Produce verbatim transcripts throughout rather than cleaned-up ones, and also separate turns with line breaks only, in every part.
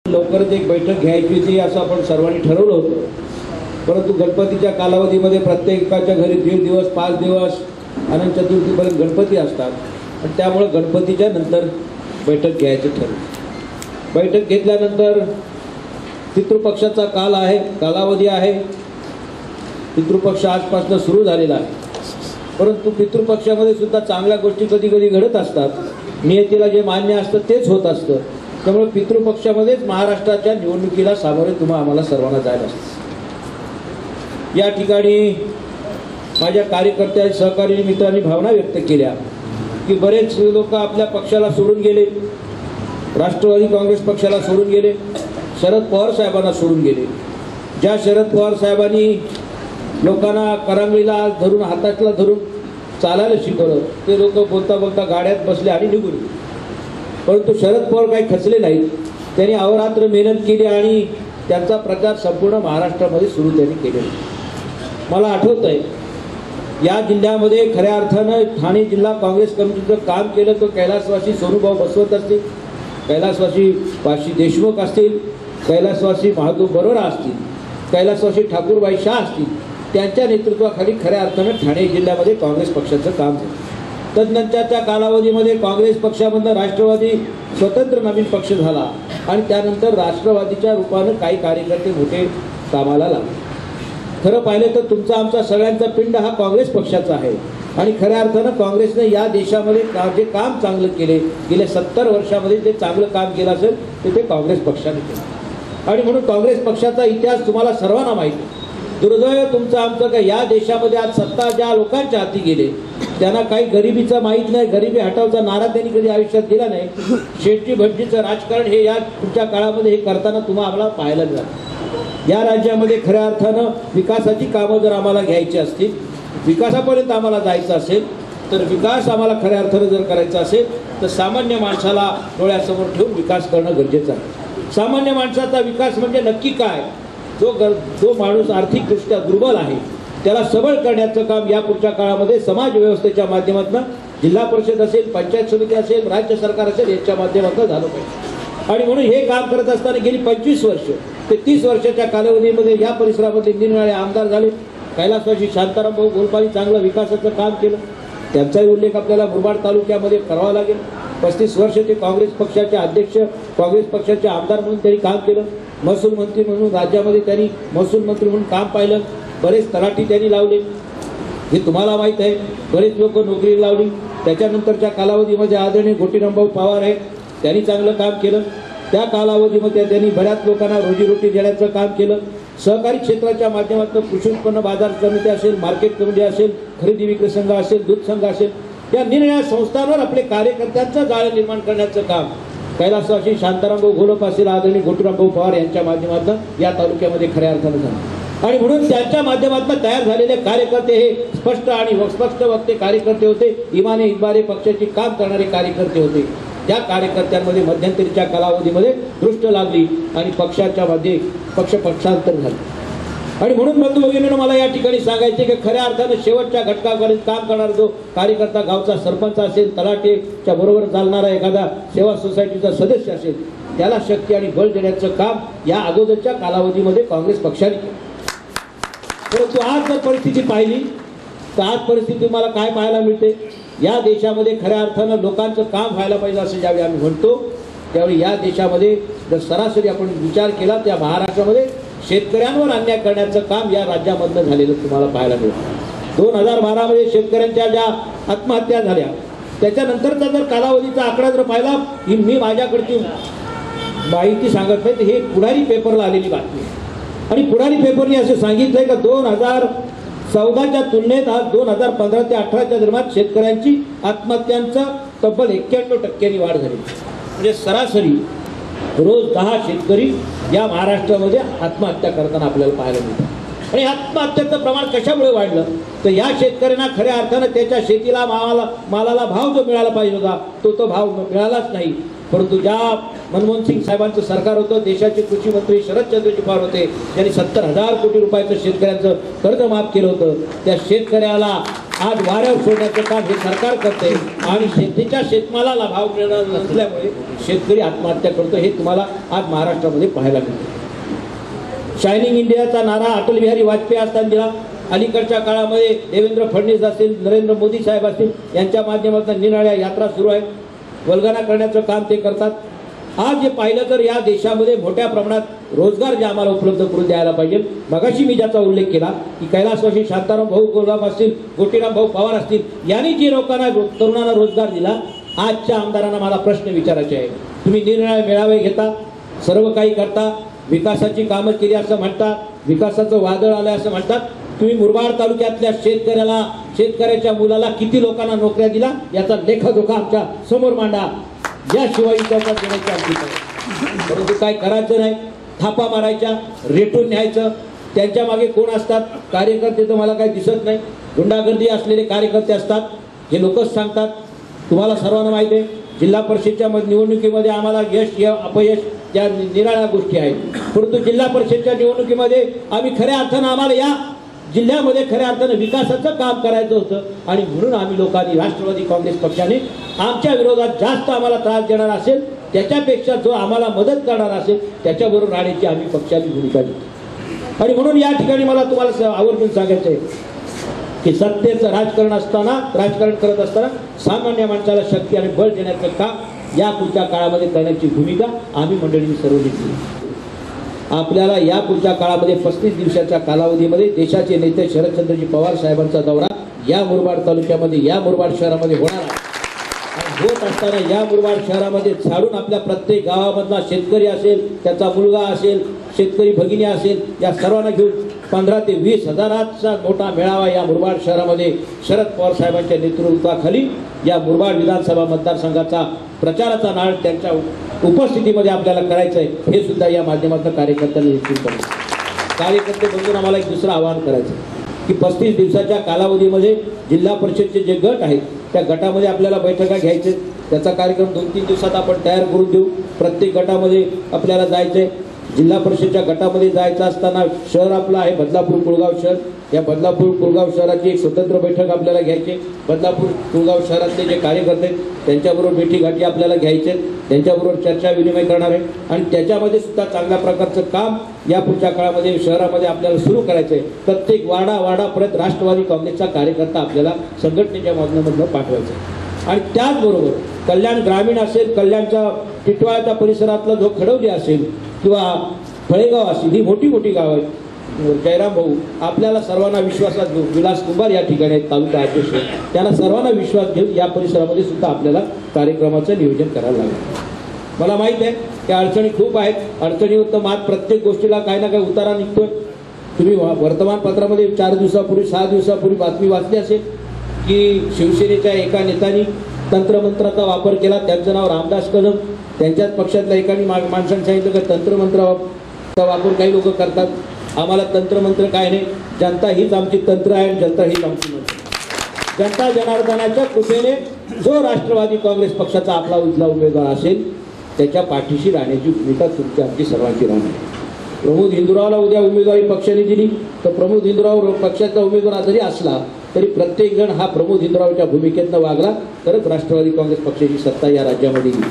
लवकरच एक बैठक घ्यायची होती असं आपण सर्वांनी ठरवलं होतं, परंतु गणपतीच्या कालावधीमध्ये प्रत्येकाच्या घरी दीड दिवस पाच दिवस अनंत चतुर्थीपर्यंत गणपती असतात आणि त्यामुळे गणपतीच्या नंतर बैठक घ्यायचं ठरलं। बैठक घेतल्यानंतर पितृपक्षाचा काल आहे, कालावधी आहे। पितृपक्ष आजपासून सुरू झालेला आहे, परंतु पितृपक्षामध्ये सुद्धा चांगल्या गोष्टी कधी कधी घडत असतात। नियतीला जे मान्य असतं तेच होत असतं, त्यामुळे पितृपक्षामध्येच महाराष्ट्राच्या निवडणुकीला सामोरे तुम्हा आम्हाला सर्वांना जायला असतं। या ठिकाणी माझ्या कार्यकर्त्या सहकारी मित्रांनी भावना व्यक्त केल्या की बरेच लोक आपल्या पक्षाला सोडून गेले, राष्ट्रवादी काँग्रेस पक्षाला सोडून गेले, शरद पवार साहेबांना सोडून गेले। ज्या शरद पवार साहेबांनी लोकांना करंगळीला धरून हातातला धरून चालायला शिकवलं ते लोक बोलता बोलता गाड्यात बसले आणि निघून गेले, परंतु शरद पवार काही खचले नाहीत। त्यांनी अहोरात्र मेहनत केली आणि त्यांचा प्रचार संपूर्ण महाराष्ट्रामध्ये सुरू त्यांनी केलेला। मला आठवत आहे या जिल्ह्यामध्ये खऱ्या अर्थानं ठाणे जिल्हा काँग्रेस कमिटीचं काम केलं तो कैलासवासी सोनूभाऊ बसवत असतील, कैलासवासी पाशी देशमुख असतील, कैलासवासी महादेव बरोरा असतील, कैलासवासी ठाकूरबाई शाह असतील, त्यांच्या नेतृत्वाखाली खऱ्या अर्थानं ठाणे जिल्ह्यामध्ये काँग्रेस पक्षाचं काम झालं। तदनंतरच्या कालावधीमध्ये काँग्रेस पक्षामधून राष्ट्रवादी स्वतंत्र नवीन पक्ष झाला आणि त्यानंतर राष्ट्रवादीच्या रूपानं काही कार्यकर्ते मोठे कामाला लागले। खरं पाहिलं तर तुमचा आमचा सगळ्यांचा पिंड हा काँग्रेस पक्षाचा आहे आणि खऱ्या अर्थानं काँग्रेसने या देशामध्ये जे काम चांगलं केले गेल्या सत्तर वर्षामध्ये जे चांगलं काम केलं असेल ते ते काँग्रेस पक्षाने केलं आणि म्हणून काँग्रेस पक्षाचा इतिहास तुम्हाला सर्वांना माहिती आहे। दुर्दैव तुमचं आमचं का या देशामध्ये आज सत्ता ज्या लोकांच्या हाती गेले त्यांना काही गरिबीचं माहीत नाही, गरिबी हटवचा नारा त्यांनी कधी आयुष्यात दिला नाही। शेट्टी भटजीचं राजकारण हे या पुढच्या काळामध्ये हे करताना तुम्हाला आम्हाला पाहायला मिळालं। या राज्यामध्ये खऱ्या अर्थानं विकासाची कामं जर आम्हाला घ्यायची असतील, विकासापर्यंत आम्हाला जायचं असेल तर विकास आम्हाला खऱ्या अर्थानं जर करायचा असेल तर सामान्य माणसाला डोळ्यासमोर ठेवून विकास करणं गरजेचं आहे। सामान्य माणसाचा विकास म्हणजे नक्की काय? जो गर जो माणूस आर्थिकदृष्ट्या दुर्बल आहे त्याला सबळ करण्याचं काम या पुढच्या काळामध्ये समाज व्यवस्थेच्या माध्यमातून जिल्हा परिषद असेल, पंचायत समिती असेल, राज्य सरकार असेल यांच्या माध्यमातून झालं पाहिजे। आणि म्हणून हे काम करत असताना गेली पंचवीस वर्ष ते तीस वर्षाच्या कालावधीमध्ये या परिसरामध्ये निरनिराळे आमदार झाले। कैलासवासी शांताराम भाऊ गोलपाली चांगलं विकासाचं काम केलं, त्यांचाही उल्लेख आपल्याला मुरबाड तालुक्यामध्ये करावा लागेल। पस्तीस वर्ष ते काँग्रेस पक्षाचे अध्यक्ष, काँग्रेस पक्षाचे आमदार म्हणून त्यांनी काम केलं। महसूल मंत्री म्हणून राज्यामध्ये त्यांनी महसूल मंत्री म्हणून काम पाहिलं। बरेच तलाठी त्यांनी लावले, हे तुम्हाला माहीत आहे। बरेच लोक नोकरी लावली। त्याच्यानंतरच्या कालावधीमध्ये आदरणीय गोटीरामभाऊ पवार आहेत, त्यांनी चांगलं काम केलं। त्या कालावधीमध्ये त्यांनी बऱ्याच लोकांना रोजीरोटी देण्याचं काम केलं। सहकारी क्षेत्राच्या माध्यमातून कृषी उत्पन्न बाजार समिती असेल, मार्केट कमिटी असेल, खरेदी विक्री संघ असेल, दूध संघ असेल, या निरनिराळ्या संस्थांवर आपले कार्यकर्त्यांचं जाळं निर्माण करण्याचं काम कैलासवासी शांतारामभाऊ घोलप असेल, आदरणीय गोटीरामभाऊ पवार यांच्या माध्यमातून या तालुक्यामध्ये खऱ्या अर्थानं झालं। आणि म्हणून त्यांच्या माध्यमातून तयार झालेले कार्यकर्ते हे स्पष्ट आणि स्पष्ट वक्ते कार्यकर्ते होते, इमाने इतबारे पक्षाची काम करणारे कार्यकर्ते होते। त्या कार्यकर्त्यांमध्ये मध्यंतरीच्या कालावधीमध्ये दृष्ट लागली आणि पक्षाच्या मध्ये पक्ष पक्षांतर झाले। आणि म्हणून बंधू भगिनींनो मला या ठिकाणी सांगायचे की खऱ्या अर्थानं शेवटच्या घटकापर्यंत काम करणारा जो कार्यकर्ता गावचा सरपंच असेल, तलाठीच्या बरोबर चालणारा एखादा सेवा सोसायटीचा सदस्य असेल त्याला शक्ती आणि बळ देण्याचं काम या अगोदरच्या कालावधीमध्ये काँग्रेस पक्षाने केलं। परंतु आज जर परिस्थिती पाहिली तर आज परिस्थिती मला काय पाहायला मिळते? या देशामध्ये खऱ्या अर्थानं लोकांचं काम व्हायला पाहिजे असं ज्यावेळी आम्ही म्हणतो त्यावेळी या देशामध्ये जर सरासरी आपण विचार केला त्या महाराष्ट्रामध्ये शेतकऱ्यांवर अन्याय करण्याचं काम या राज्यामधनं झालेलं तुम्हाला पाहायला मिळतं। दोन हजार बारामध्ये शेतकऱ्यांच्या ज्या आत्महत्या झाल्या त्याच्यानंतरचा जर कालावधीचा आकडा जर पाहिला, ही मी माझ्याकडची माहिती सांगत नाही, तर हे पुढारी पेपरला आलेली बातमी आहे। आणि पुढारी पेपरने असे सांगितलंय का दोन हजार चौदाच्या तुलनेत आज दोन हजार पंधरा ते अठराच्या दरम्यान शेतकऱ्यांची आत्महत्यांचा तब्बल एक्क्याण्णव टक्क्यांनी वाढ झाली। म्हणजे सरासरी रोज दहा शेतकरी या महाराष्ट्रामध्ये आत्महत्या करताना आपल्याला पाहायला मिळतं। आणि आत्महत्याचं प्रमाण कशामुळे वाढलं तर या शेतकऱ्यांना खऱ्या अर्थानं त्याच्या शेतीला मालाला मालाला भाव जो मिळाला पाहिजे होता तो तो भाव मिळालाच नाही। परंतु ज्या मनमोहन सिंग साहेबांचं सरकार होतं, देशाचे कृषी मंत्री शरदचंद्रजी पवार होते, त्यांनी सत्तर हजार कोटी रुपयाचं शेतकऱ्यांचं कर्ज माफ केलं होतं। त्या शेतकऱ्याला आज वाऱ्यावर सोडण्याचं काम हे सरकार करते आणि शेतीच्या शेतमालाला भाव मिळणार नसल्यामुळे शेतकरी आत्महत्या करतो, हे तुम्हाला आज महाराष्ट्रामध्ये पाहायला मिळते. शायनिंग इंडियाचा नारा अटल बिहारी वाजपेयी असताना दिला. अलीकडच्या काळामध्ये देवेंद्र फडणवीस असतील, नरेंद्र मोदी साहेब असतील, यांच्या माध्यमातून निराळ्या यात्रा सुरू आहे, वल्गना करण्याचं काम ते करतात. आज जे पाहिलं तर या देशामध्ये मोठ्या प्रमाणात रोजगार जे आम्हाला उपलब्ध करून द्यायला पाहिजे. मगाशी मी ज्याचा उल्लेख केला की कैलासवासी शांताराम भाऊ गोलगाम असतील, गोटीराम भाऊ पवार असतील, यांनी जे लोकांना तरुणांना रोजगार दिला. आजच्या आमदारांना मला प्रश्न विचारायचे आहे. तुम्ही निरनिराळे मेळावे घेता, सर्व काही करता, विकासाची कामं केली असं म्हणतात, विकासाचं वादळ आलं असं म्हणतात. तुम्ही मुरबाड तालुक्यातल्या शेतकऱ्याला, शेतकऱ्याच्या मुलाला किती लोकांना नोकऱ्या दिला याचा लेखाजोखा आमच्या समोर मांडा. याशिवाय चौकात देण्याची आमची आहे. परंतु काय करायचं नाही, थापा मारायच्या, रेटून न्यायचं. त्यांच्या मागे कोण असतात? कार्यकर्ते तर मला काही दिसत नाही. गुंडागर्दी असलेले कार्यकर्ते असतात, हे लोकच सांगतात. तुम्हाला सर्वांना माहिती आहे, जिल्हा परिषदच्या निवडणुकीमध्ये आम्हाला यश अपयश त्या निराळ्या गोष्टी आहेत. परंतु जिल्हा परिषदच्या निवडणुकीमध्ये आम्ही खऱ्या अर्थानं आम्हाला या जिल्ह्यामध्ये खऱ्या अर्थानं विकासाचं काम करायचं होतं आणि म्हणून आम्ही लोकांनी, राष्ट्रवादी काँग्रेस पक्षाने आमच्या विरोधात जास्त आम्हाला त्रास देणार असेल त्याच्यापेक्षा जो आम्हाला मदत करणार असेल त्याच्याबरोबर राहण्याची आम्ही पक्षाची भूमिका घेतो. आणि म्हणून या ठिकाणी मला तुम्हाला आवर्जून सांगायचं आहे की सत्तेचं राजकारण असताना, राजकारण करत असताना सामान्य माणसाला शक्ती आणि बळ देण्याचं काम या पुढच्या काळामध्ये करण्याची भूमिका आम्ही मंडळींनी सर्व घेतली. आपल्याला या पुढच्या काळामध्ये पस्तीस दिवसाच्या कालावधीमध्ये देशाचे नेते शरदचंद्रजी पवार साहेबांचा दौरा या मुरबाड तालुक्यामध्ये, या मुरबाड शहरामध्ये होणार आहे. होत असताना या मुरबाड शहरामध्ये झाडून आपल्या प्रत्येक गावामधला शेतकरी असेल, त्याचा मुलगा असेल, शेतकरी भगिनी असेल, या सर्वांना घेऊन पंधरा ते वीस हजाराचा मोठा मेळावा या मुरबाड शहरामध्ये शरद पवार साहेबांच्या नेतृत्वाखाली या मुरबाड विधानसभा मतदारसंघाचा प्रचाराचा नाळ त्यांच्या उपस्थितीमध्ये आपल्याला करायचं आहे. हे सुद्धा या माध्यमातून कार्यकर्त्यांना निश्चित करायचं. कार्यकर्ते बंधून आम्हाला एक दुसरं आवाहन करायचं की पस्तीस दिवसाच्या कालावधीमध्ये जिल्हा परिषदचे जे गट आहेत त्या गटामध्ये आपल्याला बैठका घ्यायचे. त्याचा कार्यक्रम दोन तीन दिवसात आपण तयार करून देऊ. प्रत्येक गटामध्ये आपल्याला जायचं आहे. जिल्हा परिषदच्या गटामध्ये जायचं असताना शहर आपलं आहे बदलापूर कुळगाव शहर. या बदलापूर कुळगाव शहराची एक स्वतंत्र बैठक आपल्याला घ्यायची. बदलापूर कुळगाव शहरातले जे कार्यकर्ते आहेत त्यांच्याबरोबर भेटीगाठी आपल्याला घ्यायचे, त्यांच्याबरोबर चर्चा विनिमय करणार आहे आणि त्याच्यामध्ये सुद्धा चांगल्या प्रकारचं काम या पुढच्या काळामध्ये शहरामध्ये आपल्याला सुरू करायचं आहे. प्रत्येक वाडा वाडापर्यंत राष्ट्रवादी काँग्रेसचा कार्यकर्ता आपल्याला संघटनेच्या माध्यमातून पाठवायचा आहे. आणि त्याचबरोबर कल्याण ग्रामीण असेल, कल्याणच्या टिटवाळ्याच्या परिसरातला जो खडवली असेल किंवा फळेगाव असेल, ही मोठी मोठी गाव आहेत. जयराम भाऊ आपल्याला सर्वांना विश्वासात घेऊन, विलास कुंभार या ठिकाणी आहेत तालुका अध्यक्ष, त्यांना सर्वांना विश्वास घेऊन या परिसरामध्ये सुद्धा आपल्याला कार्यक्रमाचं नियोजन करायला लागेल. मला माहीत आहे की अडचणी खूप आहेत. अडचणीवर तर मात प्रत्येक गोष्टीला काही ना काही उतारा निघतोय. तुम्ही वर्तमानपत्रामध्ये चार दिवसापूर्वी सहा दिवसापूर्वी बातमी वाचली असेल की शिवसेनेच्या एका नेत्याने तंत्रमंत्राचा वापर केला. त्यांचं नाव रामदास कदम. त्यांच्याच पक्षातल्या एकाने माणसांनी सांगितलं की तंत्रमंत्राचा वापर काही लोक करतात. आम्हाला तंत्रमंत्र काय नाही, जनता हीच आमची तंत्र आहे आणि जनता हीच आमची मंत्र. जनता जनार्दनाच्या कृपेने जो राष्ट्रवादी काँग्रेस पक्षाचा आपला उजला उमेदवार असेल त्याच्या पाठीशी राहण्याची भूमिका तुमची आमची सर्वांची राहणार. प्रमोद हिंदुरावला उद्या उमेदवारी पक्षाने दिली तर प्रमोद हिंदुराव पक्षाचा उमेदवार जरी असला तरी प्रत्येक जण हा प्रमोद हिंदुरावच्या भूमिकेतनं वागला तरच राष्ट्रवादी काँग्रेस पक्षाची सत्ता या राज्यामध्ये येईल.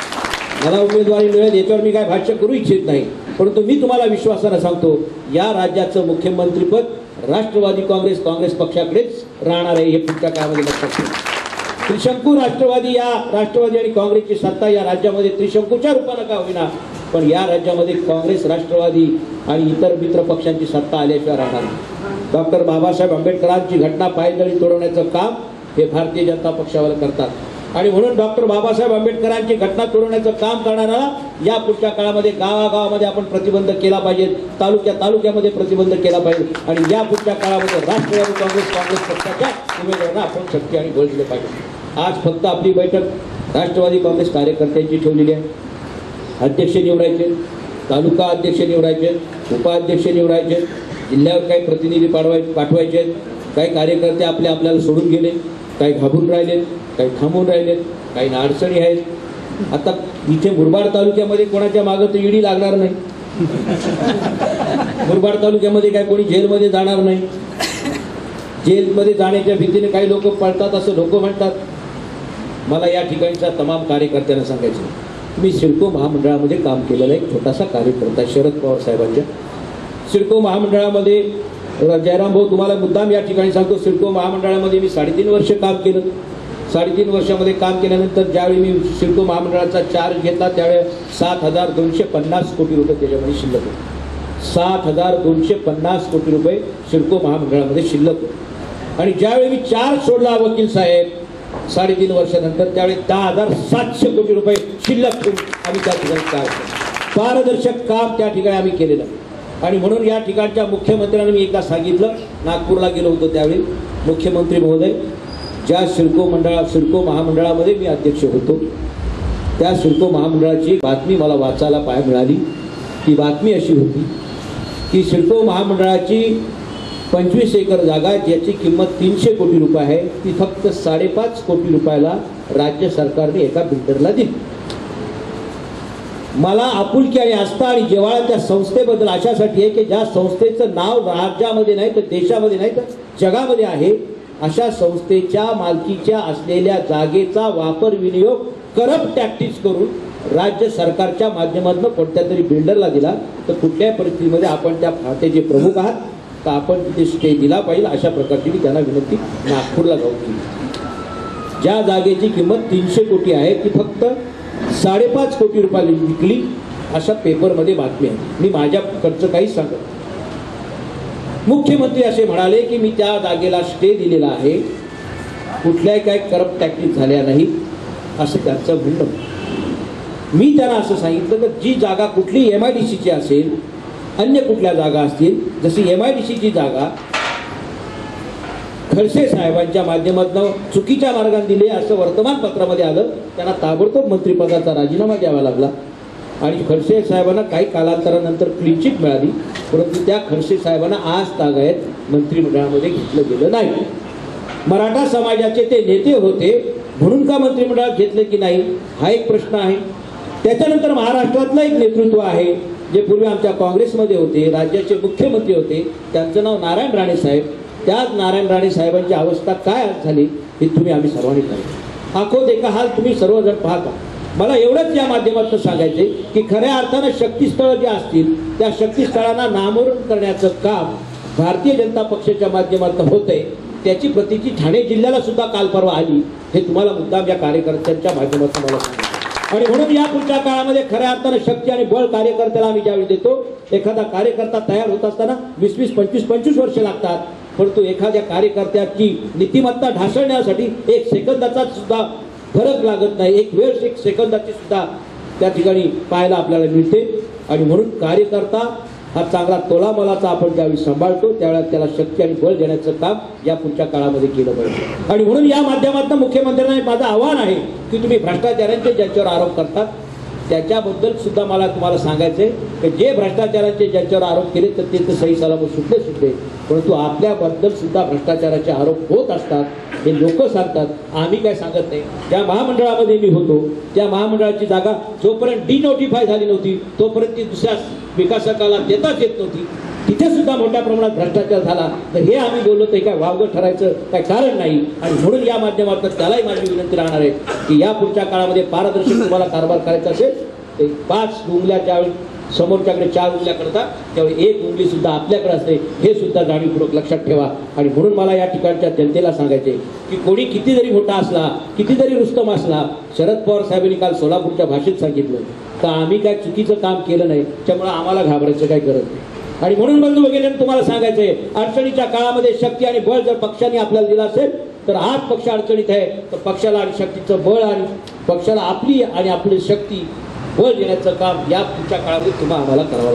मला उमेदवारी मिळेल याच्यावर मी काय भाष्य करू इच्छित नाही, परंतु मी तुम्हाला विश्वासानं सांगतो या राज्याचं मुख्यमंत्रीपद राष्ट्रवादी काँग्रेस काँग्रेस पक्षाकडेच राहणार आहे. हे पुढच्या काळामध्ये लक्षात ठेवा. त्रिशंकू राष्ट्रवादी, या राष्ट्रवादी आणि काँग्रेसची सत्ता या राज्यामध्ये त्रिशंकूच्या रूपानं का होईना पण या राज्यामध्ये काँग्रेस, राष्ट्रवादी आणि इतर मित्र पक्षांची सत्ता आल्याशिवाय राहणार नाही. डॉक्टर बाबासाहेब आंबेडकरांची घटना पायदळी तोडवण्याचं काम हे भारतीय जनता पक्षावाले करतात आणि म्हणून डॉक्टर बाबासाहेब आंबेडकरांची घटना तोडवण्याचं काम करणाऱ्याला या पुढच्या काळामध्ये गावागावामध्ये आपण प्रतिबंध केला पाहिजे, तालुक्या तालुक्यामध्ये प्रतिबंध केला पाहिजे आणि या पुढच्या काळामध्ये राष्ट्रवादी काँग्रेस काँग्रेस पक्षाच्या उमेदवारांना आपण शक्ती आणि बळ दिले पाहिजे. आज फक्त आपली बैठक राष्ट्रवादी काँग्रेस कार्यकर्त्यांची ठेवलेली आहे. अध्यक्ष निवडायचे, तालुका अध्यक्ष निवडायचे, उपाध्यक्ष निवडायचे, जिल्ह्यावर काही प्रतिनिधी पाठवायचे पाठवायचे काही कार्यकर्ते आपले आपल्याला सोडून गेले, काही घाबरून राहिले, काही थांबून राहिले, काही अडचणी आहेत. आता इथे मुरबाड तालुक्यामध्ये कोणाच्या मागं तर ईडी लागणार नाही. मुरबाड तालुक्यामध्ये काय कोणी जेलमध्ये जाणार नाही. जेलमध्ये जाण्याच्या भीतीने काही लोक पळतात असं लोक म्हणतात. मला या ठिकाणच्या तमाम कार्यकर्त्यांना सांगायचं, मी सिडको महामंडळामध्ये काम केलेला एक छोटासा कार्यकर्ता शरद पवार साहेबांच्या. सिडको महामंडळामध्ये जयराम भाऊ तुम्हाला मुद्दाम या ठिकाणी सांगतो, सिडको महामंडळामध्ये मी साडेतीन वर्ष काम केलं. साडेतीन वर्षामध्ये काम केल्यानंतर ज्यावेळी मी सिडको महामंडळाचा चार्ज घेतला त्यावेळेस सात हजार दोनशे पन्नास कोटी रुपये त्याच्यामध्ये शिल्लक होते. सात हजार दोनशे पन्नास कोटी रुपये सिडको महामंडळामध्ये शिल्लक होते. आणि ज्यावेळी मी चार्ज सोडला वकील साहेब साडेतीन वर्षानंतर त्यावेळी दहा हजार सातशे कोटी रुपये शिल्लक ठेवून आम्ही त्या ठिकाणी कार्य केलं. पारदर्शक काम त्या ठिकाणी आम्ही केलेलं. आणि म्हणून या ठिकाणच्या मुख्यमंत्र्यांनी मी एकदा सांगितलं, नागपूरला गेलो होतो त्यावेळी, मुख्यमंत्री महोदय, ज्या सिडको मंडळा सिडको महामंडळामध्ये मी अध्यक्ष होतो त्या सिडको महामंडळाची बातमी मला वाचायला पाय मिळाली. ती बातमी अशी होती की सिडको महामंडळाची पंचवीस एकर जागा ज्याची किंमत तीनशे कोटी रुपये आहे ती फक्त साडेपाच कोटी रुपयाला राज्य सरकारने एका बिल्डरला दिली. मला आपुलकी आणि आस्था आणि जिव्हाळा त्या संस्थेबद्दल अशासाठी आहे की ज्या संस्थेचं नाव राज्यामध्ये नाही तर देशामध्ये नाही तर जगामध्ये आहे, अशा संस्थेच्या मालकीच्या असलेल्या जागेचा वापर विनियोग करप्ट टॅक्टिक्स करून राज्य सरकारच्या माध्यमातून कोणत्या तरी बिल्डरला दिला तर कुठल्याही परिस्थितीमध्ये आपण त्या खात्याचे प्रमुख आहात तर आपण तिथे स्टे दिला पाहिजे, अशा प्रकारची मी त्यांना विनंती नागपूरला जाऊन केली. ज्या जागेची किंमत तीनशे कोटी आहे ती फक्त साडेपाच कोटी रुपयाला विकली, अशा पेपरमध्ये बातमी आहे. मी माझ्याकडचं काहीच सांगत. मुख्यमंत्री असे म्हणाले की मी त्या जागेला स्टे दिलेला आहे, कुठल्याही काय करप्ट टॅक्टिक्स झाल्या नाही असं त्यांचं म्हणणं. मी त्यांना असं सांगितलं की जी जागा कुठली एम आय डी सीची असेल, अन्य कुठल्या जागा असतील, जशी एम आय डी सीची जागा खडसे साहेबांच्या माध्यमातून चुकीच्या मार्गाने दिले असं वर्तमानपत्रामध्ये आलं, त्यांना ताबडतोब मंत्रिपदाचा राजीनामा द्यावा लागला. आणि खडसे साहेबांना काही कालांतरानंतर क्लीन चिट मिळाली, परंतु त्या खडसे साहेबांना आज तागायत मंत्रिमंडळामध्ये घेतलं गेलं नाही. मराठा समाजाचे ते नेते होते म्हणून का मंत्रिमंडळात घेतलं की नाही हा एक प्रश्न आहे. त्याच्यानंतर महाराष्ट्रातलं एक नेतृत्व आहे जे पूर्वी आमच्या काँग्रेसमध्ये होते, राज्याचे मुख्यमंत्री होते, त्यांचं नाव नारायण राणे साहेब. त्याच नारायण राणे साहेबांची अवस्था काय झाली हे तुम्ही आम्ही सर्वांनी पाहिलं. आखो देखा हाल तुम्ही सर्वजण पाहता. मला एवढंच या माध्यमातून सांगायचे की खऱ्या अर्थानं शक्तीस्थळं जे असतील त्या शक्तीस्थळांना नामोहरम करण्याचं काम भारतीय जनता पक्षाच्या माध्यमातून होतंय. त्याची प्रतीची ठाणे जिल्ह्याला सुद्धा काल परवा आली, हे तुम्हाला मुद्दाम या कार्यकर्त्यांच्या माध्यमातून मला सांगायचं. आणि म्हणून या पुढच्या काळामध्ये खऱ्या अर्थानं शक्ती आणि बळ कार्यकर्त्याला आम्ही ज्यावेळी देतो, एखादा कार्यकर्ता तयार होत असताना वीस वीस पंचवीस पंचवीस वर्ष लागतात, परंतु एखाद्या कार्यकर्त्याची नीतिमत्ता ढासळण्यासाठी एक सेकंदाचा सुद्धा फरक लागत नाही, एक वेळ एक सेकंदाची सुद्धा त्या ठिकाणी पाहायला आपल्याला मिळते. आणि म्हणून कार्यकर्ता हा चांगला तोलामोलाचा आपण ज्यावेळी सांभाळतो त्यावेळेला त्याला शक्ती आणि बळ देण्याचं काम या पुढच्या काळामध्ये केलं पाहिजे. आणि म्हणून या माध्यमातून मुख्यमंत्र्यांना माझं आव्हान आहे की तुम्ही भ्रष्टाचारांचे ज्यांच्यावर आरोप करतात त्याच्याबद्दल सुद्धा मला तुम्हाला सांगायचंय की जे भ्रष्टाचाराचे ज्यांच्यावर आरोप केले तर ते तर सही सलामत सुटले सुटले, परंतु आपल्याबद्दल सुद्धा भ्रष्टाचाराचे आरोप होत असतात, हे लोक सांगतात, आम्ही काय सांगत नाही. ज्या महामंडळामध्ये मी होतो त्या महामंडळाची जागा जोपर्यंत डी नोटिफाय झाली नव्हती तोपर्यंत ती दुसऱ्या विकासकाला देताच येत नव्हती. तिथे सुद्धा मोठ्या प्रमाणात भ्रष्टाचार झाला, तर हे आम्ही बोललो तर काय वावगं ठरायचं काय कारण नाही. आणि म्हणून या माध्यमातून त्यालाही माझी विनंती राहणार आहे की या पुढच्या काळामध्ये पारदर्शक तुम्हाला कारभार करायचा असेल तर पाच उंगल्या ज्यावेळी समोरच्याकडे चार उंगल्या करता त्यावेळी एक उंगली सुद्धा आपल्याकडे असते, हे सुद्धा जाणीवपूर्वक लक्षात ठेवा. आणि म्हणून मला या ठिकाणच्या जनतेला सांगायचे की कोणी किती जरी मोठा असला, किती जरी रुस्तम असला, शरद पवार साहेबांनी काल सोलापूरच्या भाषेत सांगितलं तर आम्ही काय चुकीचं काम केलं नाही, त्यामुळे आम्हाला घाबरायचं काय गरज नाही. आणि म्हणून बंधू वगैरे तुम्हाला सांगायचंय, अडचणीच्या काळामध्ये शक्ती आणि बळ जर पक्षाने आपल्याला दिलं असेल तर आज पक्ष अडचणीत आहे तर पक्षाला आणि शक्तीचं बळ आणि पक्षाला आपली आणि आपली शक्ती बळ देण्याचं काम या पुढच्या काळामध्ये तुम्हाला आम्हाला करावं.